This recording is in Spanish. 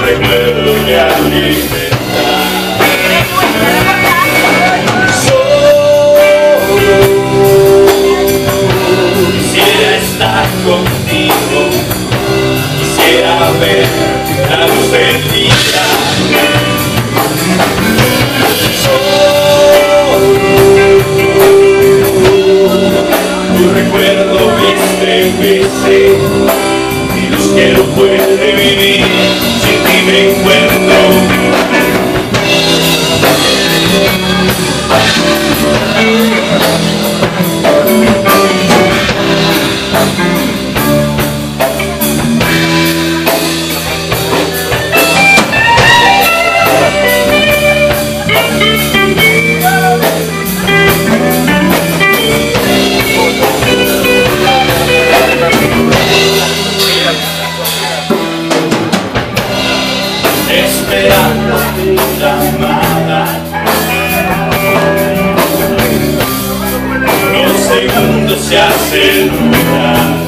recuerdo me alimenta. Solo quisiera estar contigo, quisiera ver la luz del día. Tu recuerdo me estremece, mi luz que no puede vivir, sin ti me encuentro. Esperando tu llamada, los segundos se hacen durar.